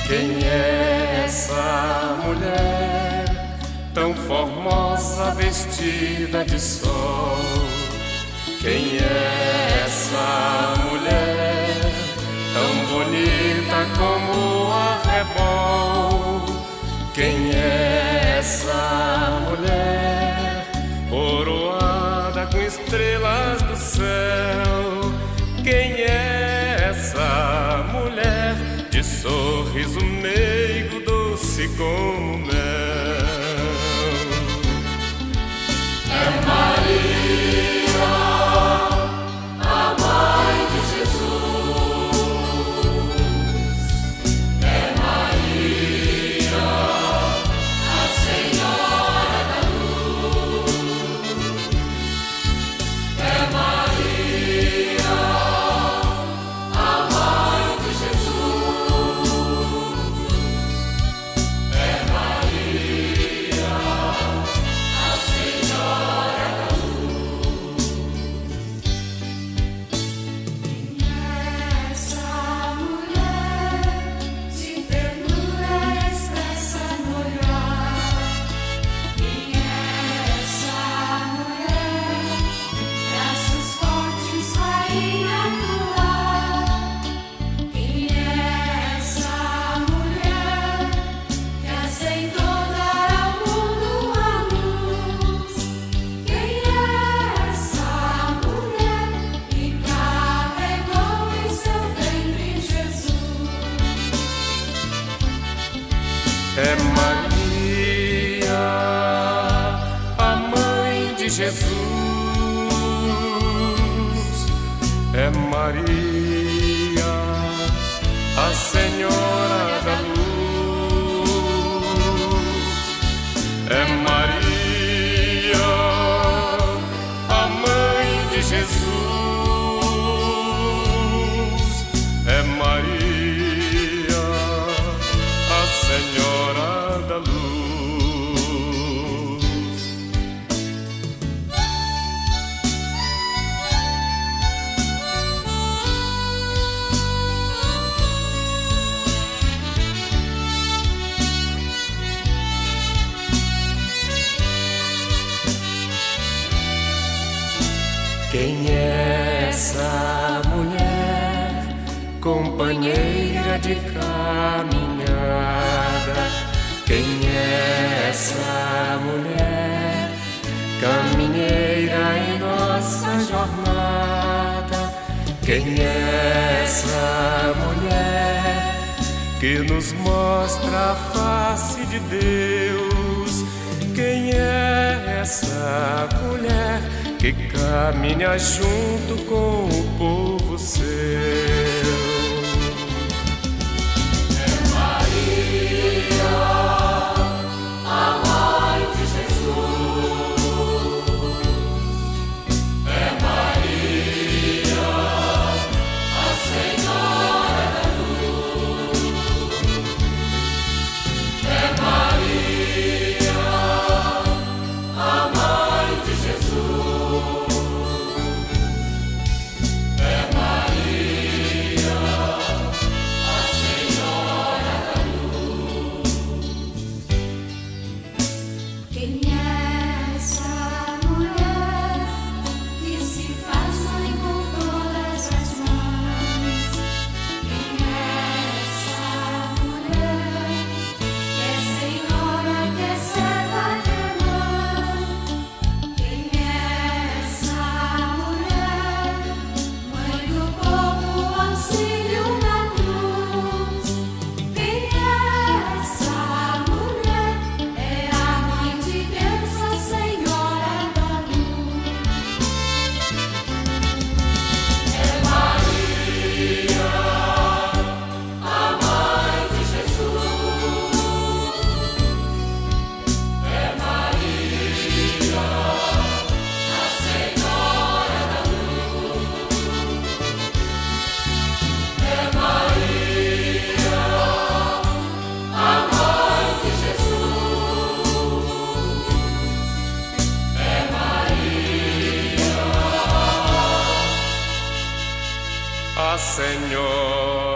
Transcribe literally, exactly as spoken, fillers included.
Quem é essa mulher tão formosa, vestida de sol? Quem é essa mulher tão bonita como arrebol? Quem é essa mulher coroada com estrelas do céu? Quem é essa mulher de sorriso meigo, doce como mel? É Maria, a mãe de Jesus. É Maria, a Senhora da Luz. É Maria, a mãe de Jesus. É Maria, a Senhora da Luz. Quem é essa mulher de ternura expressa no olhar? Quem é essa mulher, braços fortes, rainha do lar? Quem é essa mulher que aceitou dar ao mundo a luz? Quem é essa mulher que carregou em seu ventre Jesus? É Maria, a mãe de Jesus. É Maria, a Senhora da Luz. É Maria, a mãe de Jesus. É Maria, a Senhora da Luz. Quem é essa mulher, companheira de caminhada? Quem é essa mulher, caminheira em nossa jornada? Quem é essa mulher que nos mostra a face de Deus? Quem é essa mulher que caminha junto com o povo seu? É Maria, a mãe de Jesus. É Maria, a Senhora da Luz. É Maria, a mãe de Jesus. É Maria, a Senhora da Luz. Quem é essa mulher que se faz mãe com todas as mães? Quem é essa mulher que é senhora, que é serva, que é mãe? Quem é essa mulher, mãe do povo, auxílio na cruz? Quem é essa mulher? É a mãe de Deus, a Senhora da Luz. É Maria, a mãe de Jesus. É Maria, a Senhora da Luz. É Maria, a mãe de Jesus. É Maria, A Senhora